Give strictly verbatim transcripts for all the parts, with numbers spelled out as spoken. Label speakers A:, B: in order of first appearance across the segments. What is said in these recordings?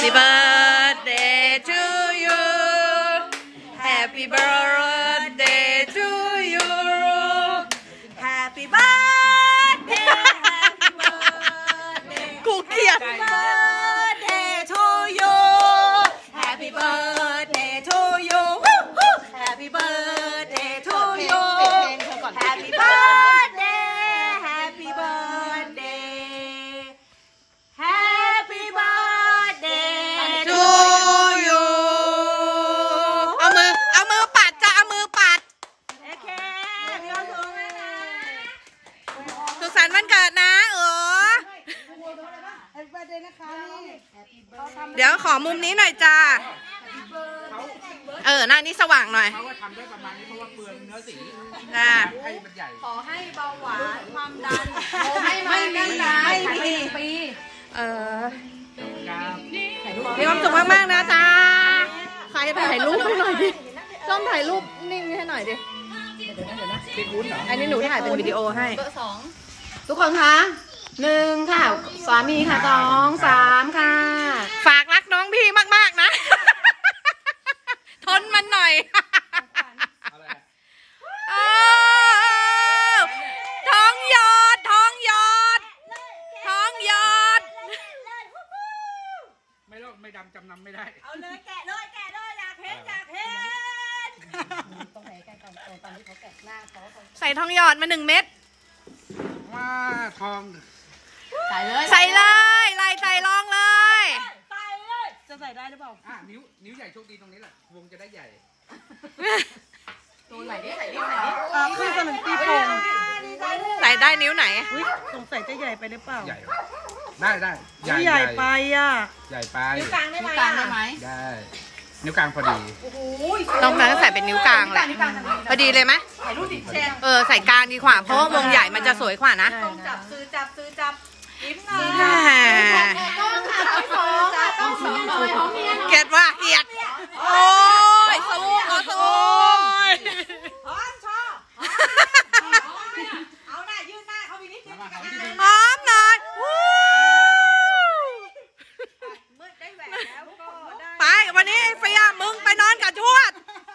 A: Happy birthday to you Happy birthday to you
B: Happy birthday Happy birthday
A: กูเกลียด
B: Happy birthday to you Happy birthday to you Happy birthday to you Happy birthday Happy birthday Happy birthday
A: to you เอามือเอามือปัดจ้ะเอามือปัด
B: โอเคมีความสุขไหมคะ
A: สุขสันต์วันเกิดนะเออเดี๋ยวขอมุมนี้หน่อยจ้าเออหน้านี้สว่างหน่อย
C: เขาว่าทำได้ประมาณนี้เพราะว่าเปลืองเนื้อสี
A: จ้า
C: ให้มันใหญ่
B: ขอให้เบาหวานความดัน
A: ไม่มีไม่มีปีเออ
C: ครับ
A: มีความสุขมากๆนะจ้าใครถ่ายรูปให้หน่อยดิต้องถ่ายรูปนิ่งให้หน่อยดิ
C: เป็นวุ้นเหรอ
A: อันนี้หนูถ่ายเป็นวิดีโอให้
D: ทุกคนคะหนึ่งค่ะสามีค่ะสองสามค่ะ
A: ฝากรักน้องพี่มากๆนะ ทนมันหน่อย
C: อะไรอะ
A: เออท้องหยอดท้องหยอดท้องหยอด
C: ไม่ลอกไม่ดำจำนำไม่ได้
B: เอาเลยแกะเลยแกะเลยอยากเห็นอยากเห็น
D: ต้องไหนกันก่อนตอนที่เขาแกะหน้าเขา
A: ใส่ทองหยอดมาหนึ่งเม็ด
C: ว่าทอง
D: ใส่เลย
A: ใส่เลยไล่ใส่ลองเลย
B: ใส่เลยจะใส่ได้หรือเปล่า
C: อ่ะนิ้วนิ้วใหญ่โชคดีตรงนี้แหละวงจะได้ใหญ่
D: ตัวไหนนี่ใส่นี่ใส่นี่
B: อ่าคือสนังปีโป่ง
A: ใส่ได้นิ้วไหน
B: อุ้ยสงสัยจะใหญ่ไปหรือเปล่า
C: ใหญ่เหรอได้ได้
B: ใหญ่ไปอ่ะ
C: ใหญ่ไป
D: นิ้วกลางได้ไหมกลางได้ไหม
C: ได้นิ้วกลางพอดี
A: ต้องการใส่เป็นนิ้วกลางแหละพอดีเลยไหม
D: ถ่ายรูปติดแชร์
A: เออใส่กลางดีกว่าเพราะว่าวงใหญ่มันจะสวยกว่านะ
B: ต้องจับซื้อจับซื้อจับยิ้มหน่อย
A: แหม
D: ต้องค่ะต้องสองค่ะต้องสองหน่อยของเมียหน่อย
A: เกลียดว่าเกลียดโอ้ยสูงขอสูง
B: พร้อมชอบเอาหน้ายื่นหน้าเขาไปนิดนึง
C: มาของที่ดี
A: พร้อมหน่อยวู้
B: เมื่อได้แหวนแล้วก็ได้
A: ไปวันนี้เฟียมึงไปนอนกับทวด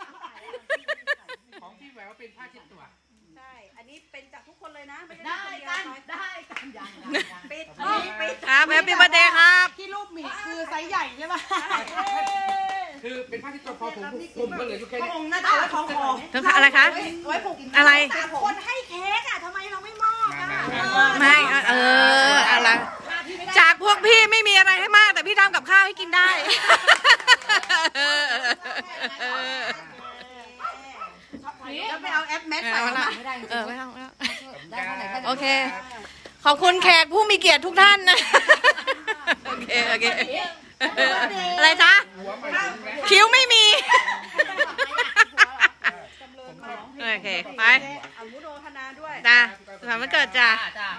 C: ของพี่แหววเป็นผ้าเช็ดตัว
B: ใช่อันนี้เป็นจากทุกคนเลยนะไม่
D: ได้
B: ได้
D: กัน
B: คนเดียว
D: ได้กันยังยัง
B: ปิดนี่ปิด
A: ครับแฮปปี้เบิร์ธเดย์ครับ
B: ที่รูปหมีคือไซส์ใหญ่ใช่ไหม
C: คือเป็นผ้าเช็ดตัวพอผมผมก็เหลืออยู่แค่นี้
B: น่าจะไว้คล้องคอ
A: ต้องอะไรคะ
B: ไว้ผูก
A: อะไร
B: สามคนให้เค้กอ่ะทำไมเราไม่มอบอ่ะ
A: ไม่เอออะไรจากพวกพี่ไม่มีอะไรให้มากแต่พี่ทำกับข้าวให้กินได้
B: แล้วไปเอาแอปแมทใส่มา
D: ไม่ได้
A: เออไม่เอาไม่เอา
D: ได้เท่าไหร่ก็ได้
A: โอเค ขอบคุณแขกผู้มีเกียรติทุกท่านนะ โอเค โอเค อะไรจ๊ะ
C: หัวใหม่ถึงแล้ว
A: คิ้วไม่มี โอเค ไป
B: อนุโมทนาด้วย
A: จ้าสำหรับวันเกิดจ้า
D: จ้า